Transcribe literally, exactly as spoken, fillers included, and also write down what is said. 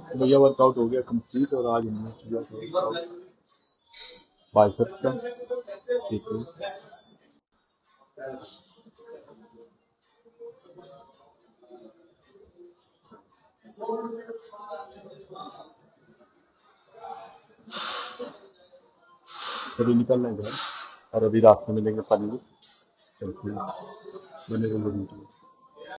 तो भैया वर्कआउट हो गया कंप्लीट और आज हमने किया था वर्कआउट बाइसेप्स का। ठीक है। अभी निकलना है घर और अभी रास्ते में लेंगे पनीर। चलते हैं। बने रहिए वीडियो।